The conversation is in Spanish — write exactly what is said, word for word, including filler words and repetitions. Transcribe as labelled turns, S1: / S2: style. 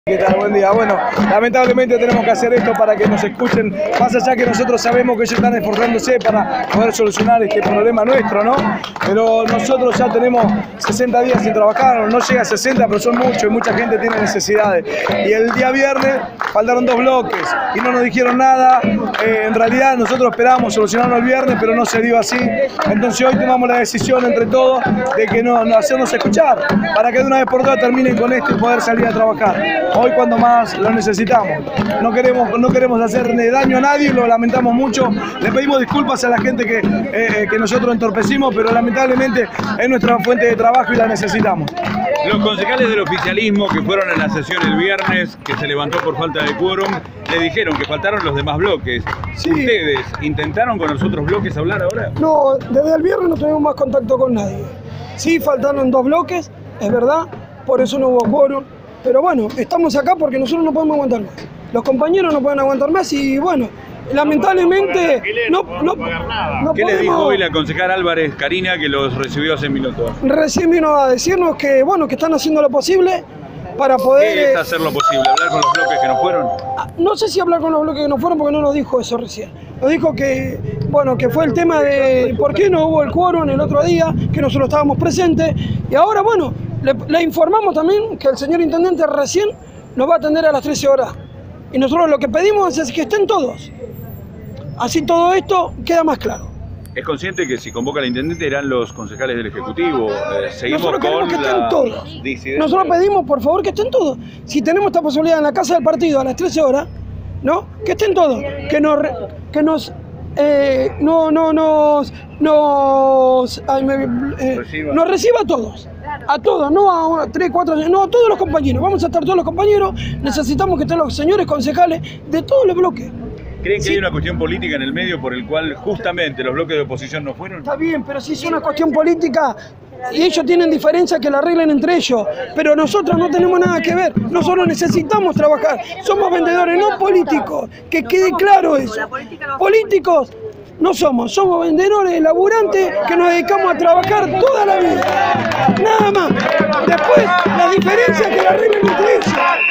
S1: ¿Qué tal? Buen día. Bueno, lamentablemente tenemos que hacer esto para que nos escuchen, más allá que nosotros sabemos que ellos están esforzándose para poder solucionar este problema nuestro, ¿no? Pero nosotros ya tenemos sesenta días sin trabajar, no llega a sesenta, pero son muchos y mucha gente tiene necesidades. Y el día viernes faltaron dos bloques y no nos dijeron nada. Eh, en realidad nosotros esperábamos solucionarlo el viernes, pero no se dio así. Entonces hoy tomamos la decisión entre todos de que no, no hacernos escuchar, para que de una vez por todas terminen con esto y poder salir a trabajar. Hoy cuando más lo necesitamos. No queremos, no queremos hacerle daño a nadie, lo lamentamos mucho. Le pedimos disculpas a la gente que, eh, que nosotros entorpecimos, pero lamentablemente es nuestra fuente de trabajo y la necesitamos.
S2: Los concejales del oficialismo que fueron a la sesión el viernes, que se levantó por falta de quórum, le dijeron que faltaron los demás bloques. Sí. ¿Ustedes intentaron con los otros bloques hablar ahora?
S3: No, desde el viernes no tuvimos más contacto con nadie. Sí, faltaron dos bloques, es verdad, por eso no hubo quórum. Pero bueno, estamos acá porque nosotros no podemos aguantar más. Los compañeros no pueden aguantar más y bueno, lamentablemente no, no, no
S2: ¿Qué
S3: podemos...
S2: le dijo hoy la concejala Álvarez Karina, que los recibió hace minutos?
S3: Recién vino a decirnos que bueno, que están haciendo lo posible para poder...
S2: ¿Qué es hacer lo posible? ¿Hablar con los bloques que no fueron?
S3: No sé si hablar con los bloques que no fueron porque no nos dijo eso recién. Nos dijo que, bueno, que fue el tema de por qué no hubo el quórum el otro día, que nosotros estábamos presentes y ahora bueno, le, le informamos también que el señor intendente recién nos va a atender a las trece horas. Y nosotros lo que pedimos es que estén todos. Así todo esto queda más claro.
S2: ¿Es consciente que si convoca al intendente eran los concejales del Ejecutivo? Eh, seguimos
S3: Nosotros queremos
S2: con
S3: que estén
S2: la
S3: todos.
S2: disidencia.
S3: Nosotros pedimos por favor que estén todos. Si tenemos esta posibilidad en la casa del partido a las trece horas, ¿no? Que estén todos. Que nos... Que nos eh, no, no, nos... Nos, ay, me, eh,
S2: reciba.
S3: nos reciba a todos. A todos, no a una, tres, cuatro, no a todos los compañeros. Vamos a estar todos los compañeros. Necesitamos que estén los señores concejales de todos los bloques.
S2: ¿Creen que
S3: sí.
S2: hay una cuestión política en el medio por el cual justamente los bloques de oposición no fueron?
S3: Está bien, pero si es una cuestión política y ellos tienen diferencia, que la arreglen entre ellos, pero nosotros no tenemos nada que ver, nosotros necesitamos trabajar, somos vendedores, no políticos, que quede claro eso. Políticos no somos, somos vendedores, laburantes, que nos dedicamos a trabajar toda la vida, nada más. Después, la diferencia es que la arreglen entre ellos.